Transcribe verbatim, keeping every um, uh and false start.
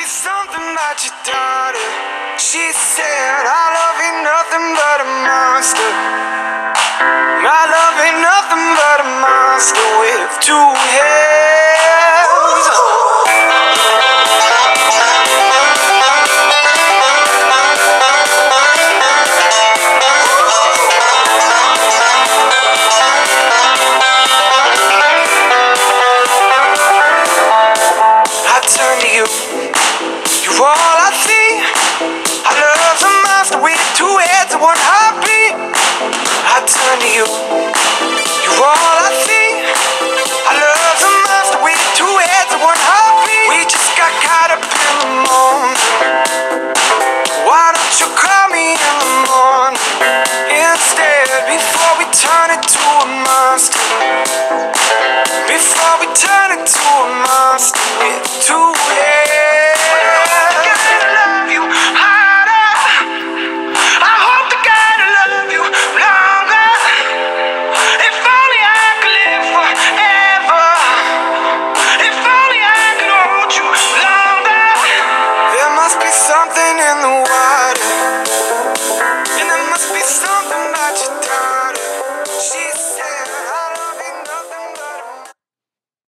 something about your daughter. She said, our love ain't nothing but a monster. My love ain't nothing but a monster with two heads.